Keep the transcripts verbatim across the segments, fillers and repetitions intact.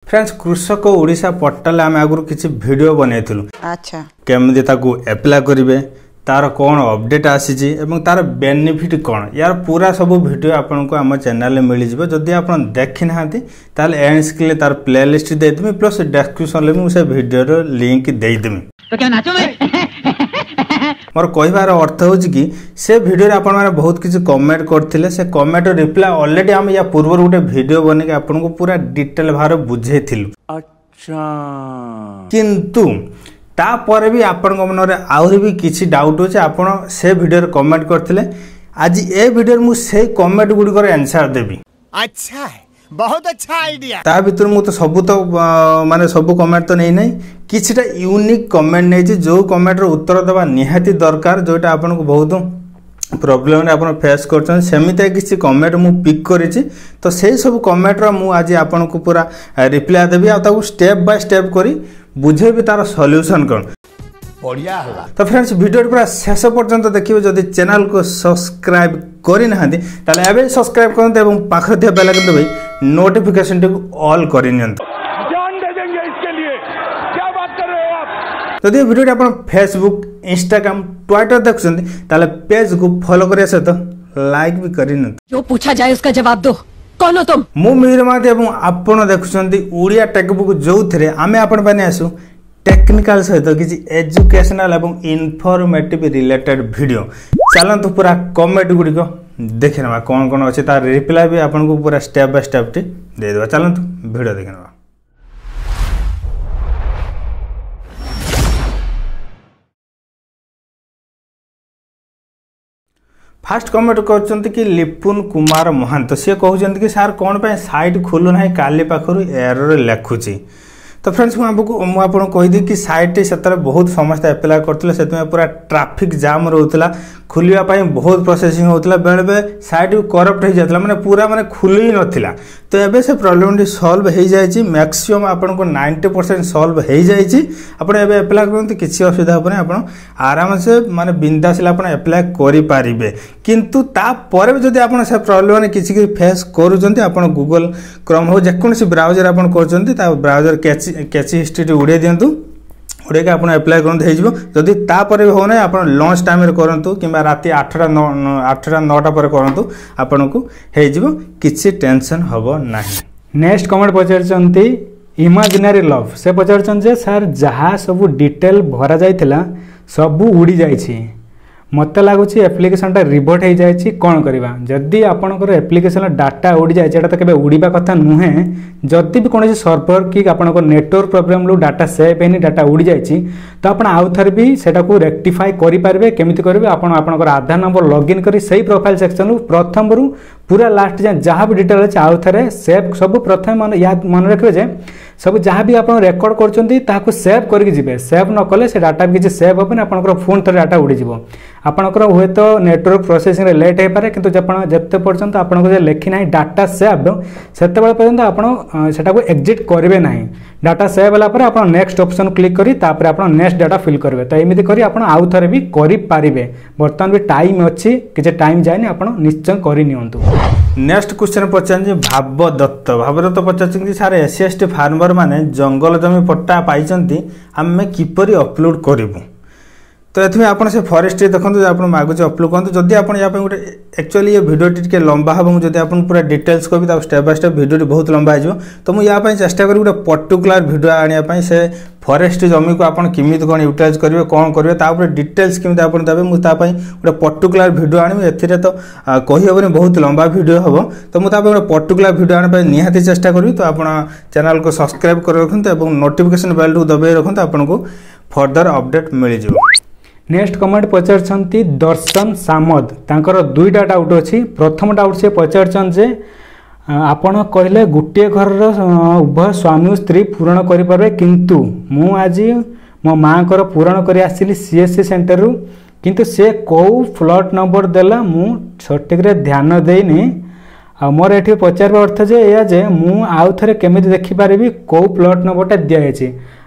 Friends कृषक Odisha portal आम आगु किसी वीडियो बनईलु अच्छा केमती ताकू एप्लाय करेंगे तार कौन अपडेट आसी तार बेनिफिट कौन यार पूरा सब वीडियो आपन को आम चैनल मिल जाए जदि आप देखी ना ताल एंड स्क्रीन तार प्लेलिस्ट देदेमी प्लस डिस्क्रिप्शन में से वीडियो लिंक देदेमी तो क्या नाचो मैं मोर कहबार अर्थ हो कि से वीडियो आपण मैंने बहुत किसी कमेंट करते से कमेंट रिप्लाई ऑलरेडी आम या पूर्व गोटे वीडियो बन आपको पूरा डिटेल भाव बुझे अच्छा किंतु तापर भी आपण मन आहरी भी किसी डाउट अच्छे आपड़ से वीडियो कमेंट करते आज ए वीडियो मुझे कमेंट गुड़िकर आंसर देवी अच्छा है बहुत अच्छा आइडिया ता भीतर मु तो सब तो माने सब कमेंट तो नहीं नहीं किछटा यूनिक कमेंट नहीं जो कमेंट रो उत्तर देवा निहाती दरकार जोटा आपन को बहुत प्रॉब्लम ने आपन फेस करछन सेमिते किछि कमेंट मु पिक करिछि तो सेही सब कमेंट रो मु आज आपन को पूरा रिप्लाई देबी आ ताको स्टेप बाय स्टेप करी बुझेबी तार सॉल्यूशन कोन बढ़िया होला। तो फ्रेंड्स वीडियो पूरा शेष पर्यंत देखिए जदि चैनल को सब्सक्राइब करि नाहंती ताले एबे सब्सक्राइब करंते एवं पाखर दिया बेल आइकन दबाई नोटिफिकेशन टिक ऑल करि नियंतु जान दे देंगे इसके लिए क्या बात कर रहे हो आप। जदि वीडियो आपण फेसबुक इंस्टाग्राम ट्विटर देखुछंती ताले पेज को फॉलो करिया सहित लाइक भी करि नियंतु जो पूछा जाए उसका जवाब दो कौन हो तुम मु मीर माते एवं आपण देखुछंती ओडिया टेक्बुक जो थरे आमे आपण बने आसु टेक्निकल सहित किसी एजुकेशनल एवं इनफॉर्मेटिव रिलेटेड वीडियो चलतु पूरा कमेंट गुड़िक देखी ना कौन कौन अच्छे तार रिप्लाई भी आपन को पूरा स्टेप बाय स्टेप टी दे देबा चलतु वीडियो देखी ना। फास्ट कमेंट कर कि लिपुन कुमार महांत सी कहते कि सार कौन पे साइट खोलु ना काली पाखर एरर लिखुची तो फ्रेंड्स मुझे कहीदी कि साइट से बहुत समस्त एप्लाय करते से पूरा ट्राफिक जाम रोला खोलिया बहुत प्रोसेसिंग होता बेले बेले साइट करप्ट हो जाता मैंने पूरा माने खुल ही नाला तो एबे से प्रॉब्लम सॉल्व हो जाए मैक्सिमम आपन को नाइंटी परसेंट सॉल्व हो जाए आप एप्लाय करते किसी असुविधा हेनी आप आराम से माने बिंदास आप एप्लाय करें किंतु तापर भी जब आप से प्रॉब्लम किसी फेस कर गूगल क्रोम हो जेकोसी ब्राउजर आप कर ब्राउजर कैची कैची हिस्ट्री उड़े दिंतु उड़े आप एप्लाय करूँ जदि तापर भी होना आप लंच टाइम करूँ कि राति आठटा नौ आठटा नौटा पर करूँ आपन को हो किसी टेंशन हम ना। नेक्स्ट कमेंट पचार इमेजिनरी लव से पचार सार जहाँ सब डिटेल भरा जाइथिला सब उड़ी जाइछि मत लगुच एप्लिकेशनटा रिभर्ट हो जाए कौन करवा जदि आपंकर एप्लिकेशन डाटा उड़ी जाए तो केबे उड़ीबा कथा नुहे जदि भी कौन सर्वर कि आपंकर नेटवर्क प्रोब्लेम रू डाटा सेव है डाटा उड़ी जाए तो आप आउ थे भी सेटा को रेक्टिफाई करेंगे केमी करेंगे आपंकर आधार नंबर लॉगिन करी सही प्रोफाइल सेक्शन प्रथम रू पूरा लास्ट जाए जहाँ भी डिटेल अच्छे आउ थे सेव सब प्रथम मन याद मन रखिए सब जहाँ भी आप रेकर्ड कर सेव करके जी सेव न कले से डाटा भी किसी सेव हेनी आपंकर फोन थे डाटा उड़ीज आपंकर हुए तो नेटवर्क प्रोसेसिंग लेट हो पारे कि जिते पर्यंत आपको लिखी ना डाटा सेव से पर्यंत आपको एग्जिट करेंगे ना डाटा सेव होगा आप नेक्स्ट ऑप्शन क्लिक करी तापर आप नेक्स्ट डाटा फिल करेंगे तो एमती करी आप आउ थे भी करेंगे बर्तमान भी टाइम अच्छी किसी टाइम जाए आप निश्चय करनी। नेक्स्ट क्वेश्चन पचार भाव दत्त भाव दत्त पचार सार एस एस टी फार्मर माने जंगल जमी पट्टा पाई आम किपरि अपलोड करूँ तो ये आप फरेस्ट देखते आप मागुचे अपलोड करूँ जदि आप गोटे एक्चुअली ये वीडियो टी लंबा हम जब आप पूरा डिटेल्स करी स्टेप बाय स्टेप वीडियो बहुत लंबा हो तो मुझे चेष्टा करी गोटे पर्टिकुलर वीडियो आने से फरेस्ट जमी को आपन किमित कौन यूटिलाइज करेंगे कौन करेंगे तापर डिटेल्स केमी आप देवे मुझे गोटे पर्टिकुलर वीडियो आनी ए तो कहीहबनी बहुत लंबा वीडियो हम तो मुझे गोटे पर्टिकुलर वीडियो आने निहाती चेष्टा करी तो आप चैनल को सब्सक्राइब कर रखते और नोटिफिकेशन बेल को दबाई रखते आपको फर्दर अपडेट मिल जाए। नेक्स्ट कमेंट पचार दर्शन सामद तांकर दुईटा डाउट अच्छी प्रथम डाउट से पचार जे आपण कहले गोटे घर उभय स्वामी और स्त्री पूरण करें किंतु मु आज मो माँ को पूरण कर आसली सीएससी सेंटर रू किंतु से कौ फ्लट नंबर देला मु सठिक ध्यान देनी आ मोर ये पचार अर्थ जे या जे मु आउ थे केमी देखिपारि कौ प्लट नंबरटा दिखाई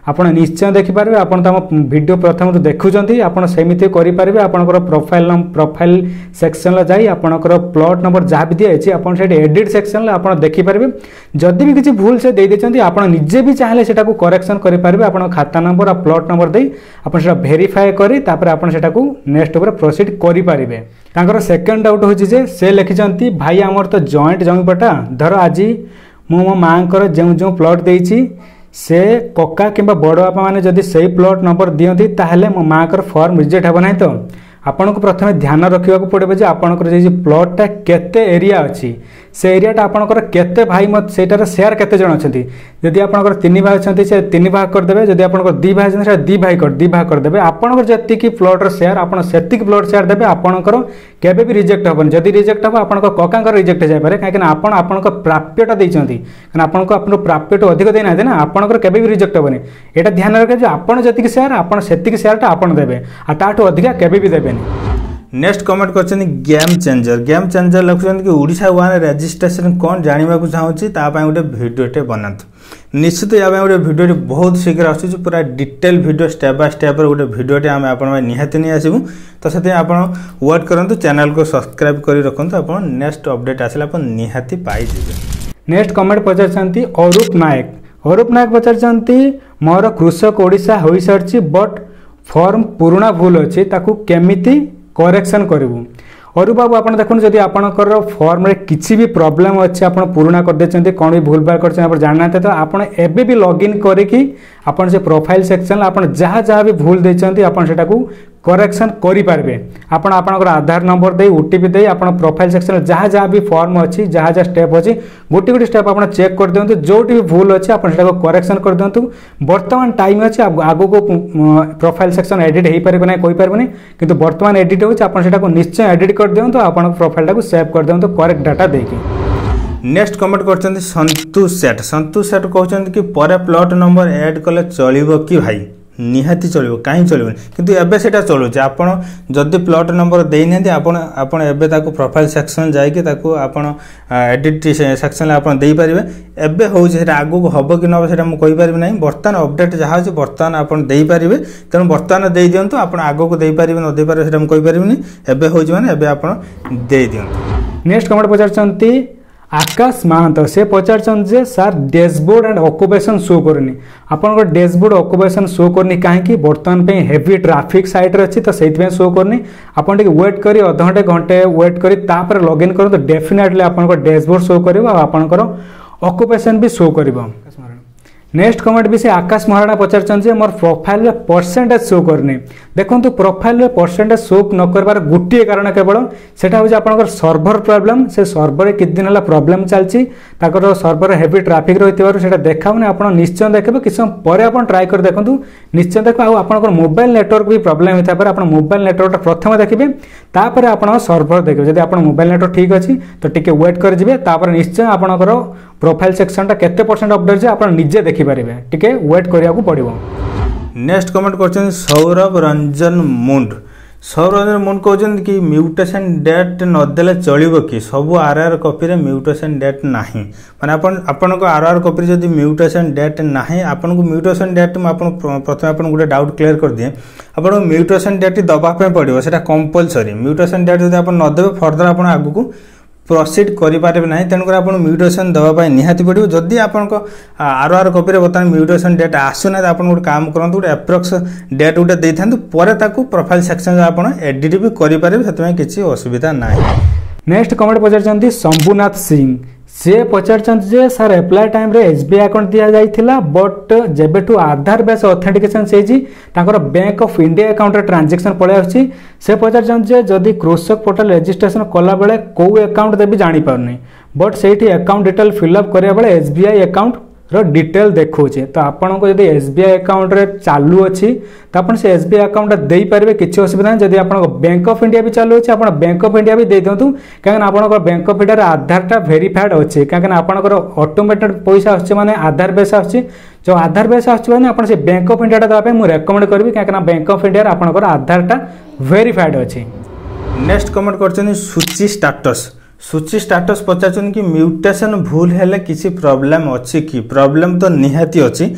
ଆପଣ ନିଶ୍ଚୟ ଦେଖିପାରିବେ। ଆପଣ ତ ଆମ ଭିଡ଼ିଓ ପ୍ରଥମରୁ ଦେଖୁଛନ୍ତି, ଆପଣ ସେମିତି କରିପାରିବେ। ଆପଣଙ୍କର ପ୍ରୋଫାଇଲ୍ ପ୍ରୋଫାଇଲ୍ ସେକ୍ସନ୍ରେ ଯାଇ ଆପଣଙ୍କର ପ୍ଲଟ୍ ନମ୍ବର ଯାହା ବି ଦିଆଯାଇଛି ଆପଣ ସେଠି ଏଡ଼ିଟ୍ ସେକ୍ସନ୍ରେ ଆପଣ ଦେଖିପାରିବେ। ଯଦି ବି କିଛି ଭୁଲ ସେ ଦେଇଦେଇଛନ୍ତି ଆପଣ ନିଜେ ବି ଚାହିଁଲେ ସେଟାକୁ କରେକ୍ସନ୍ କରିପାରିବେ। ଆପଣଙ୍କ ଖାତା ନମ୍ବର ଆଉ ପ୍ଲଟ୍ ନମ୍ବର ଦେଇ ଆପଣ ସେଟା ଭେରିଫାଏ କରି ତାପରେ ଆପଣ ସେଟାକୁ ନେକ୍ସଟ ଉପରେ ପ୍ରୋସିଡ୍ କରିପାରିବେ। ତାଙ୍କର ସେକେଣ୍ଡ ଡାଉଟ୍ ହେଉଛି ଯେ ସେ ଲେଖିଛନ୍ତି ଭାଇ ଆମର ତ ଜଏଣ୍ଟ ଜମିପଟା, ଧର ଆଜି ମୁଁ ମୋ ମାଆଙ୍କର ଯେଉଁ ଯେଉଁ ପ୍ଲଟ୍ ଦେଇଛି से कका किंबा बड़ बापा मैंने जदि से प्लॉट नंबर दियंती ताहले मो माँ कर फॉर्म रिजेक्ट हेब नहीं। तो आपन को प्रथम ध्यान रखा पड़े जे आपंकर जो प्लॉटा केते एरिया अच्छी से एरियाटा आपंकर केते भाई मत सेटार शेयर केते जन अच्छा जदि आपंकर तीन भाई अच्छा से तीन भाग करदे जदि आपंकर दी भाई अच्छा दी भाई कर दी भाग करदे आपंकर जी प्लॉटर शेयर आप प्लॉट शेयर देते आपंकर केबे भी रिजेक्ट हेबन। जदि रिजेक्ट हम आपंकर कका रिजेक्ट जाए कहीं आपन आपंकर प्राप्यटा देइचंती आपन को आपन प्राप्यटा अधिक देना ना आपंकर केबे भी रिजेक्ट हेबनी। एटा ध्यान रखे जे आपन जति शेयर आपन सेति शेयरटा आपन देबे आ ताठो अधिक केबे भी देबे। नेक्स्ट कमेंट कर गेम चेंजर गेम चेंजर लिखुं कि ओडिशा वन रजिस्ट्रेशन कौन जानवा चाहूँगी गोटे भिडियोटे बनातु। निश्चित या गोटे भिडियो बहुत शीघ्र आसूँ पूरा detail video step by step गोटे भिडियोटे आम आप निहाती नहीं आसबू। तो से आप वेट करूँ चैनल को सब्सक्राइब कर रखुँ आप नेक्स्ट अपडेट आसला आप निहाती पाइबे। नेक्स्ट कमेंट पचार अरूप नायक अरूप नायक पचार मोर कृषक ओडिशा हो सारी बट फॉर्म पुराना भूल अच्छी ताकू केमिति करेक्शन करूँ। अरू बाबू आप देखो जदि आपंकर फॉर्म रे किसी भी प्रॉब्लम अच्छे आप पुराना कर देते कौन भी भूल भाल कर जानना तो आप एबे भी लॉगिन करके आपन से प्रोफाइल सेक्शन आप जहाँ जहाँ भी भूल देते आपन सेटा को करेक्शन करेंगे। आपन आपनकर आधार नंबर दे ओटीपी दे आपन प्रोफाइल सेक्शन जहाँ जहाँ भी फॉर्म अच्छी जहाँ जहाँ स्टेप अच्छी गोटे गोटे स्टेप आप चेक कर दिंतु जोटी भी भूल अच्छे आप करेक्शन कर दिंतु। बर्तमान टाइम अच्छे आगु को प्रोफाइल सेक्शन एडिट हो पारे ना कोई पारे कि बर्तमान एडिट हो निश्चय एडिट कर दिंतु आपन प्रोफाइल सेव कर दिंतु करेक्ट डाटा देकी। नेक्स्ट कमेंट कर संतु सेट संतु सेट कहते कि पर प्लॉट नंबर ऐड कले चलो कि भाई निहाती चलो कहीं चलो किंतु एबे सेटा चलुचे आपन जदि प्लॉट नंबर देना आपन आपन एबे ताको प्रोफाइल सेक्शन जाइके ताको आपन एडिट सेक्शन आपन देई परिबे। एबे हो सेटा आगु को हबो कि न सेटा मु कहि परिबे नै बर्तमान अपडेट जहा होचे बर्तमान आपन देई परिबे तेनु बर्तमान देई दियंतु आपन आगु को देई परिबे न देई परिबे सेटा मु कहि परिबेनी एबे होचे माने एबे आपन देई दियंतु। नेक्स्ट कमेंट पचारचंती आकाश महंत से पचार सार डैशबोर्ड एंड ऑक्युपेशन शो करनी आपन डैशबोर्ड ऑक्युपेशन शो करनी कहीं बर्तमान पे हेवी ट्रैफिक साइट रे अच्छी तो से शो करनी आपन टिके वेट करी अध घंटे घंटे वेट करी तापर लॉगिन करो तो डेफिनेटली आपन डैशबोर्ड शो करिवो आ आपनकर ऑक्युपेशन भी शो करिवो। नेक्स्ट कमेंट भी से आकाश महाराणा पचार मोर प्रोफाइल में परसेंटेज शो करनी देखो प्रोफाइल में परसेंटेज शो न कर गोटे कारण केवल सेटा हूँ आपंकर सर्भर प्रॉब्लम से सर्भर कित दिन है प्रॉब्लम चलती सर्भर हेवी ट्रैफिक रही देखाऊनी आप निश्चय देखिए किस समय पर आप ट्राए कर देखो निश्चय देख आप मोबाइल नेटवर्क भी प्रॉब्लम होता है आप मोबाइल नेटवर्क प्रथम देखिए तापर आप सर्भर देखिए जब आप मोबाइल नेटवर्क ठीक अच्छी तो टिके वेट कर निश्चय आपंकर प्रोफाइल सेक्शनटा केते परसेंट अपडेट जे आप निजे देखि पारिबे टिके वेट करिया को पड़िबो। नेक्स्ट कमेंट करछन सौरभ रंजन मुंड सौरभ रंजन मुंड कहछन कि म्यूटेशन डेट न देले चलिबो कि सब आरआर कॉपी रे म्यूटेशन डेट नाही माने अपन अपन को आरआर कॉपी जदी म्यूटेशन डेट नाही अपन को म्यूटेशन डेट म अपन प्रथम अपन गुटे डाउट क्लियर कर दिए अपन म्यूटेशन डेट दबा पे पड़िबो सेटा कंपलसरी म्यूटेशन डेट जदी अपन न देबे फर्दर अपन आगु को प्रोसीड करें ना तेणुक आप म्यूटेशन देवाई निहाती पड़ो जदि आपन आर आर कॉपी बर्तमान म्यूटेशन डेट आसूना आप गोटे काम करूँ गोटे एप्रोक्स डेट गोटे दे था प्रोफाइल सेक्शन आप एडिट भी करेंगे से किसी असुविधा ना। नेक्स्ट कमेंट पचार शंभुनाथ सिंह से पचार सार एप्लाय टाइम रे एसबीआई अकाउंट दिया जाइथिला बट जेबेठू आधार बेस ऑथेंटिकेशन सेजी तांकर बैंक ऑफ इंडिया अकाउंट रे ट्रांजैक्शन पळे आछि से पचार जदि कृषक पोर्टल रजिस्ट्रेशन कला बेले को अकाउंट देबी जानि पारनी बट सेठी अकाउंट डिटेल फिलअप करिया बेले एसबीआई अकाउंट रो डिटेल देखौचे तो आपन को जदि एसबीआई अकाउंट रे चालू अछि तो आपन से एसबीआई अकाउंट देई परिबे किछि असुविधा नै जदि आपन बैंक ऑफ इंडिया भी चालू अछि आपन बैंक ऑफ इंडिया भी दे दियंतु काहे ना आपन बैंक ऑफ इंडिया रे आधार टा वेरीफाइड अछि काहे ना आपन को ऑटोमेटेड पैसा आछि माने आधार बेस आछि जो आधार बेस आछि माने आपन से बैंक ऑफ इंडिया टा दबा पे मु रेकमेंड करबी काहे ना बैंक ऑफ इंडिया रे आपन को आधार टा वेरीफाइड अछि। नेक्स्ट कमेंट करछन सूची स्टेटस सूची स्टेटस पचार कि म्यूटेशन भूल हेले किसी प्रॉब्लम अच्छी कि प्रॉब्लम तो निहाती अच्छी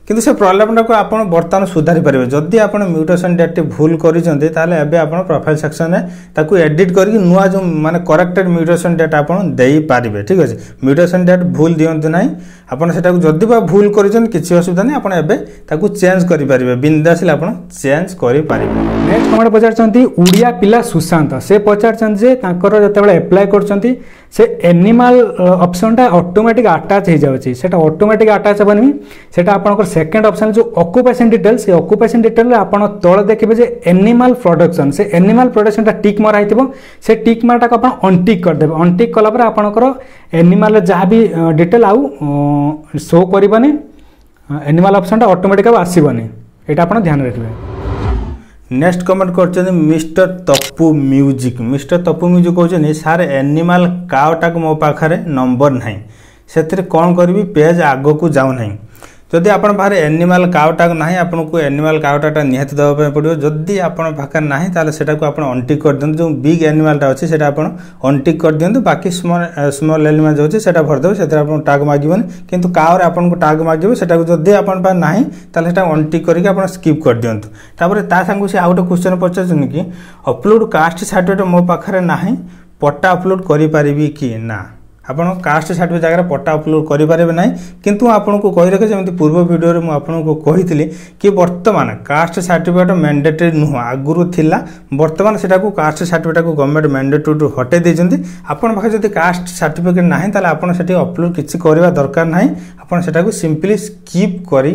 କିନ୍ତୁ ସେ ପ୍ରୋବ୍ଲେମଟାକୁ ଆପଣ ବର୍ତ୍ତମାନ ସୁଧାରି ପାରିବେ ଯଦି ଆପଣ ମ୍ୟୁଟେସନ୍ ଡେଟ୍ଟି ଭୁଲ କରିଛନ୍ତି ତାହେଲେ ଏବେ ଆପଣ ପ୍ରୋଫାଇଲ୍ ସେକ୍ସନରେ ତାକୁ ଏଡିଟ୍ କରିକି ନୂଆ ଯେଉଁ ମାନେ କରେକ୍ଟେଡ୍ ମ୍ୟୁଟେସନ୍ ଡେଟ୍ ଆପଣ ଦେଇପାରିବେ ଠିକ୍ ଅଛି ମ୍ୟୁଟେସନ୍ ଡେଟ୍ ଭୁଲ ଦିଅନ୍ତୁ ନାହିଁ ଆପଣ ସେଟାକୁ ଯଦି ବା ଭୁଲ କରିଛନ୍ତି କିଛି ଅସୁବିଧା ନାହିଁ ଆପଣ ଏବେ ତାକୁ ଚେଞ୍ଜ କରିପାରିବେ ବିନ୍ଦାସିଲେ ଆପଣ ଚେଞ୍ଜ କରିପାରିବେ ନେକ୍ସଟ କମେଣ୍ଟ ପଚାରୁଛନ୍ତି ଓଡ଼ିଆ ପିଲା ସୁଶାନ୍ତ ସେ ପଚାରୁଛନ୍ତି ଯେ ତାଙ୍କର ଯେତେବେଳେ ଆପ୍ଲାଏ କରୁଛନ୍ତି ସେ ଏନିମାଲ ଅପସନଟା ଅଟୋମେଟିକ୍ ଆଟାଚ୍ ହେଇଯାଉଛି ସେଟା ଅଟୋମେଟିକ୍ ଆଟାଚ୍ ହେବନି ସେଟା ଆପଣଙ୍କର ସେକେଣ୍ଡ ଅପସନ୍ ଯେଉଁ ଅକୁପେସନ୍ ଡିଟେଲ୍ ସେ ଅକୁପେସନ୍ ଡିଟେଲରେ ଆପଣ ତଳେ ଦେଖିବେ ଯେ ଏନିମାଲ ପ୍ରଡକ୍ସନ୍ ସେ ଏନିମାଲ ପ୍ରଡକ୍ସନଟା ଟିକ୍ ମରା ହେଇଥିବ ସେ ଟିକ୍ ମାରଟାକୁ ଆପଣ ଅନଟିକ୍ କରିଦେବେ ଅନଟିକ୍ କଲା ପରେ ଆପଣଙ୍କର ଏନିମାଲ ଯାହା ବି ଡିଟେଲ୍ ଆଉ ଶୋ କରିବନି एनिमल ऑप्शन टा ऑटोमेटिक आसबनी ये आप ध्यान रखिए नेक्स्ट कमेंट कर mister Tappu music mister Tappu music कहते सार एनिमल काउटा मो पाखे नंबर ना से कौन करी पेज आग को जाऊना जदि आप एनिमल काउटा ना आपको एनिमल काउटा निहाती देवाई पड़ो जदि आप पाखे ना तो आप अनटिक कर दिखाँ जो बिग एनिमलटा अच्छे से अनटिक कर दिखाँ बाकी स्मॉल स्मॉल एनिमल जो है भरदेवे से टाग मागन किंतु काउर आपको टाग मागे से जदि आप ना तो अनटिक करके आप स्किप कर दिखाँ तापर ता सांग से आउ गोटे क्वेश्चन पचार कि अपलोड कास्ट सर्टिफिकेट मो पाखे ना पट्टा अपलोड करें कि ना आपन कास्ट सर्टिफिकेट जगह पट्टा अपलोड करें ना किंतु आपको कही रखे जमी पूर्व वीडियो में आपको कही कि वर्तमान कास्ट सर्टिफिकेट मैंडेटरी नुह आगुरी थिला वर्तमान से कास्ट सर्टिफिकेट को गवर्नमेंट मैंडेटरी हटे देते आपन पाखे जब कास्ट सर्टिफिकेट ना ताले आपन सेठी अपलोड किसी करवा दरकार ना आपन सेटा सिंपली स्किप कर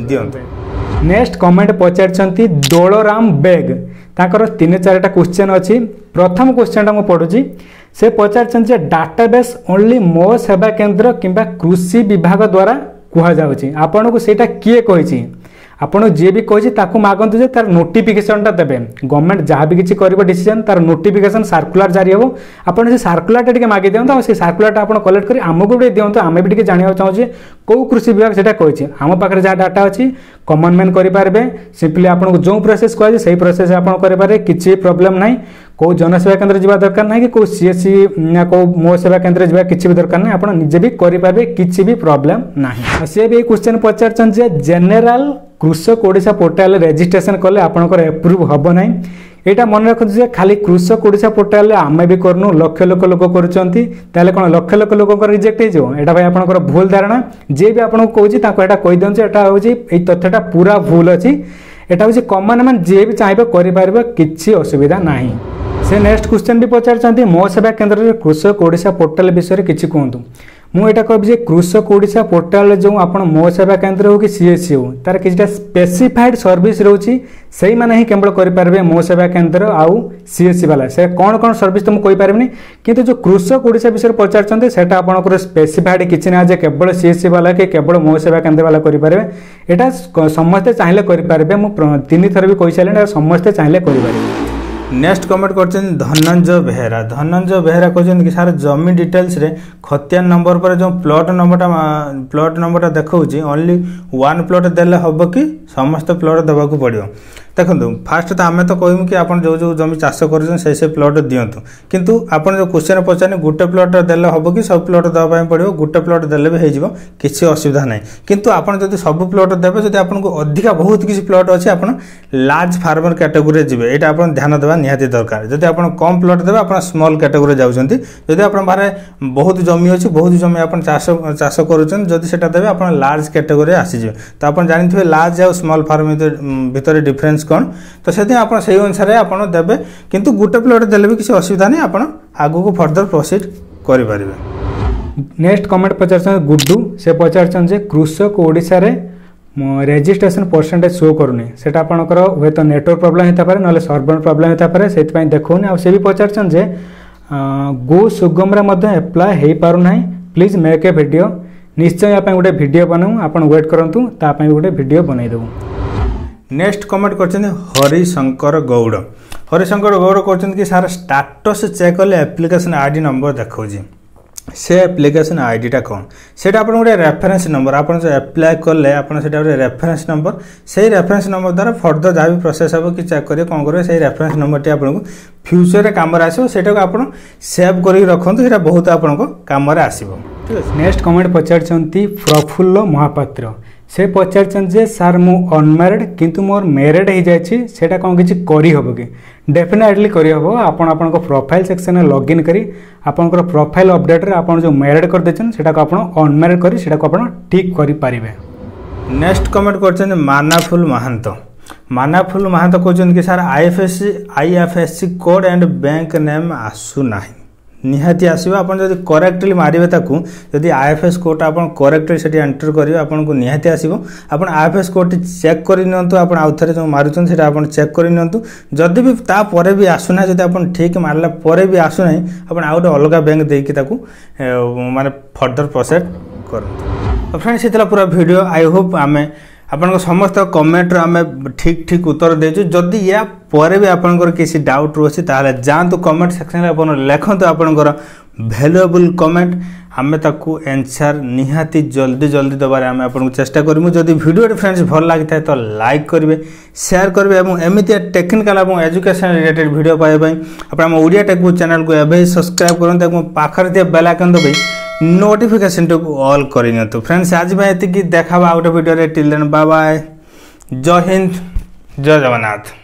दियंतु नेक्स्ट कमेंट पचार दोलराम बेग ताकर तीन चार क्वेश्चन अच्छी प्रथम क्वेश्चन मुझे पढ़ुची से पचार डाटाबेस ओनली मो सेवा केंद्र किंबा कृषि विभाग द्वारा कहुच्छी आपन को सेटा किए कही आपन जी भी कही मागंतु जे तार नोटिफिकेशनटा देवे गवर्नमेंट जहाँ भी किसी कर डिसीजन तार नोटिफिकेशन सर्कुलर जारी हो आपन से सर्कुलरटा टिके मागी दियंतु से सर्कुलरटा आपन कलेक्ट कर आमको भी दियंतु आमे भी टिके जानिया चाहूँ कौ कृषि विभाग सेटा कही आम पाखे जहाँ डाटा अच्छी कमन मैन करेंगे सिंपली आपको जो प्रोसेस कहे से प्रोसेस आप करेंगे किसी प्रोब्लेम ना कौ जनसेवा केंद्र जावा दरकार ना कि कौ सीएससी या कौ मो सेवा केंद्र जावा किसी भी दरकार ना आप निजे भी करेंगे किसी भी प्रोब्लेम ना सी भी क्वेश्चन पचार जेनेल कृषक ओडिशा पोर्टाल रेजिस्ट्रेशन कले आपंकर एप्रुव हम ना यहाँ मन रखु खाली कृषक ओडिशा पोर्टाल आम भी करनु लक्ष लक्ष लोक कर कौन लक्ष लक्ष लोक रिजेक्ट हो भाई आपंकर भूल धारणा जी भी आपको कहूँ कही दिखाँ यहाँ हूँ ये तथ्यटा पूरा भूल अच्छी यहाँ हूँ कमन मैन जी भी चाहिए करें किसी असुविधा ना से नेक्स्ट क्वेश्चन भी पचार मो सेवा केंद्र में कृषक ओडिशा पोर्टाल विषय किसी कहतु मुझे कहि कृषक ओडिशा पोर्टाल जो आप मो सेवा केंद्र हो कि सीएससी हो तार किसी स्पेसिफाइड सर्विस रोची से मैंने ही केवल करेंगे मो सेवा केंद्र आउ सीएससी वाला से कौन कौन सर्विस तो मुझे कहीपरि किंतु जो कृषक ओडिशा विषय पचार से आपंकर स्पेसिफाइड किसी ना जे केवल सीएससी वाला कि केवल मो सेवा केंद्र वाला करेंगे यहाँ समस्ते चाहिए करेंगे मुझे तीन थर भी कही सारे समस्ते चाहिए करेंगे नेक्स्ट कमेंट कर धनंजय बेहेरा धनंजय बेहेरा कहते कि सार जमी डिटेल्स रे खतियान नंबर पर जो प्लॉट नंबरटा प्लॉट नंबरटा देखा ओनली वन प्लॉट देले हम कि समस्त प्लॉट देवा पड़ो देखो फास्ट तो आम तो कहूँ कि आप जो जो जमी चाष कर से प्लॉट दिंतु किंतु आपन जो क्वेश्चन पचारे गोटे प्लॉट देले हम कि सब प्लॉट देवाई पड़ो गोटे प्लॉट देले भी हो किसी असुविधा ना किंतु आपन जब सब प्लॉट देवे जब आपको अधिका बहुत किसी प्लॉट अच्छे आप लार्ज फार्मर कैटेगोरी जी यहाँ आप ध्यान देवा निहाती दरकार जब आप कम प्लॉट देवे आप स्मॉल कैटेगोरी जाऊँगी जब आप बारे बहुत जमी अच्छी बहुत जमी आप चाष चाष कर देवे आप लार्ज कैटेगोरी आसीजे तो आप जानते लार्ज आ स्मॉल फार्म भितर डिफरेन्स कौन तो से आप अनुसार आप देवे किंतु गोटे प्लॉट देले भी किसी असुविधा नहीं आप आगू को फर्दर प्रोसीड करें नेक्स्ट कमेंट पचार गुड्डू से पचार कृषक ओडिशा रे रेजिस्ट्रेशन परसेंटेज शो करूनी सेटा आपनकर हे तो नेटवर्क प्रॉब्लम होता पारे नले सर्वर प्रॉब्लम होता पारे सेति पई देखौनी आ से भी पचारछन जे गो सुगम रे मध्ये अप्लाई हे पारु नाही प्लीज मेक ए वीडियो निश्चय या पई गोटे वीडियो बनाऊ आपण वेट करंतु ता पई गोटे वीडियो बनाई देबो नेक्स्ट कमेंट करछन हरिशंकर गौड़ हरिशंकर गौड़ कहते कि सार स्टाटस चेक कले एप्लिकेशन आईडी नंबर देखौ जी से एप्लिकेशन आईडीटा कौन से गोटे रेफरेन्स नंबर आप एप्लाय कले गोटे रेफरेन्स नंबर से रेफरेन्स नंबर द्वारा फर्दर जहाँ भी प्रोसेस हम कि चेक करेंगे कौन करेंगे से रेफरेन्स नंबर टी आपको फ्यूचर कम आसो से आप सेव कर रखुद से बहुत आपको कम आसो। नेक्स्ट कमेंट पचार प्रफुल्ल महापात्र से पचार जे सार मु अनमैरिड किंतु मोर मैरिड हो जाए सेटा कौन किसी करी हबो कि डेफिनेटली करी हबो। आपण आपण प्रोफाइल सेक्शन में लॉगिन करी आपनकर प्रोफाइल अपडेट रे आपण जो मैरिड कर देछन सेटा को आपण अनमैरिड करी सेटा को आपण ठीक करि पारिबे। Next comment करछन मानाफुल महांत। मानाफुल महांत कहते कि sir IFSC IFSC code and bank name आसु नाही निहाती आसो आप करेक्टली मारे ताकू जदि आईएफएस कोड आप करेक्टली से एंटर करेंगे आपको निहाती आसो आप आईएफएस कोड चेक कर आउ थे जो मारुन से चेक कर जदि भी तापर भी आसुना जब आप ठीक मारला पर भी आसुना आप आउ गोटे अलग बैंक देकी माने फर्दर प्रोसेस करूँ। तो फ्रेंड्स ये पूरा वीडियो आई होप आम आपण समस्त कमेंट आम ठीक ठीक उत्तर देचु। जदि या पर भी आपंकर किसी डाउट रोचे ताहले जातु कमेंट सेक्शन में आप लिखतु आपंकर वैल्यूएबल कमेंट आम ताकू आंसर निहाती जल्दी जल्दी दबारे आम आपको चेष्टा करूँ। जदि वीडियो फ्रेंड्स भल लगी था तो लाइक करेंगे शेयर करेंगे और एमती टेक्निकल और एजुकेशन रिलेटेड वीडियो पाइबा आप ओडिया टेक चैनल को एवं सब्सक्राइब करते पाखर दिए बेल आइकन दबाई नोटिफिकेशन को ऑल कर। तो फ्रेंड्स आज मैं ये देखा गोटे video till then bye bye. जय हिंद जय जगन्नाथ।